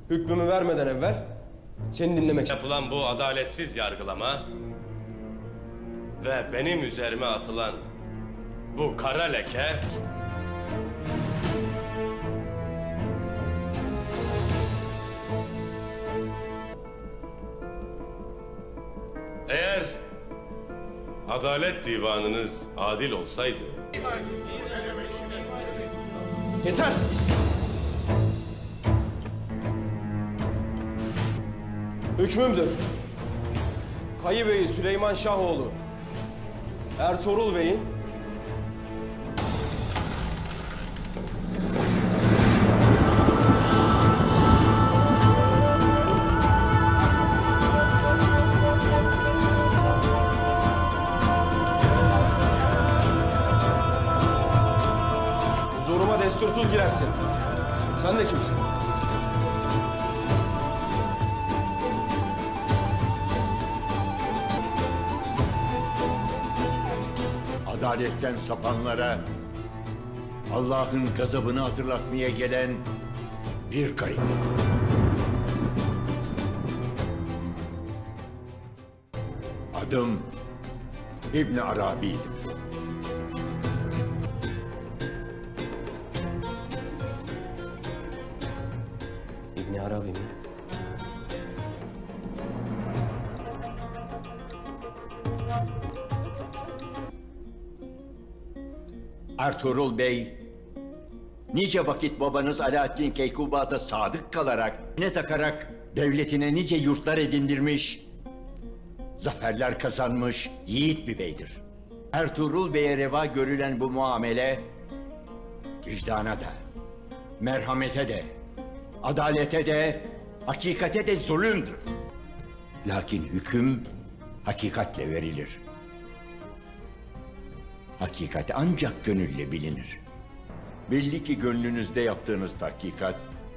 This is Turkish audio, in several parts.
Hükmümü vermeden evvel seni dinlemek... Yapılan bu adaletsiz yargılama ve benim üzerime atılan bu kara leke eğer Adalet Divanınız adil olsaydı... Yeter! Hükmümdür. Kayı Bey Süleyman Şahoğlu, Ertuğrul Bey'in huzuruma destursuz girersin. Sen de kimsin? Adaletten sapanlara Allah'ın gazabını hatırlatmaya gelen bir garip. Adım İbn Arabi'ydim. İbn Arabi mi? Ertuğrul Bey, nice vakit babanız Alaaddin Keykubat'a sadık kalarak, ne takarak devletine nice yurtlar edindirmiş, zaferler kazanmış yiğit bir beydir. Ertuğrul Bey'e reva görülen bu muamele, vicdana da, merhamete de, adalete de, hakikate de zulümdür. Lakin hüküm hakikatle verilir. Hakikat ancak gönülle bilinir. Belli ki gönlünüzde yaptığınız tahkikat,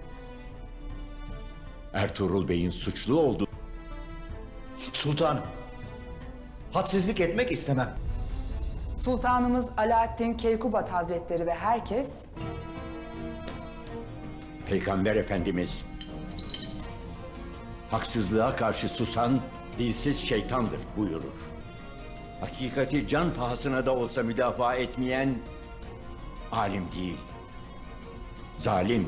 Ertuğrul Bey'in suçlu olduğu... Sultanım, hadsizlik etmek istemem. Sultanımız Alaaddin Keykubat Hazretleri ve herkes... Peygamber Efendimiz, haksızlığa karşı susan dilsiz şeytandır buyurur. Hakikati can pahasına da olsa müdafaa etmeyen alim değil, zalim.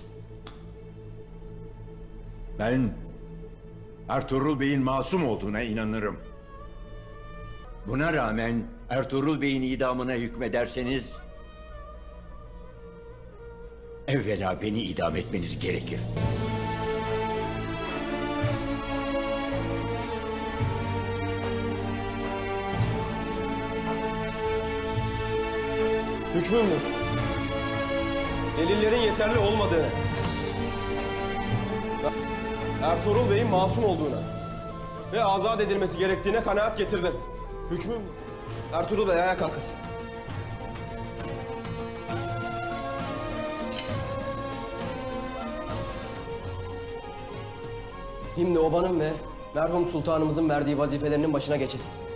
Ben Ertuğrul Bey'in masum olduğuna inanırım. Buna rağmen Ertuğrul Bey'in idamına hükmederseniz evvela beni idam etmeniz gerekir. Hükmümdür. Delillerin yeterli olmadığını, Ertuğrul Bey'in masum olduğuna ve azat edilmesi gerektiğine kanaat getirdim. Hükmümdür. Ertuğrul Bey ayağa kalkasın. Şimdi obanın ve merhum sultanımızın verdiği vazifelerinin başına geçesin.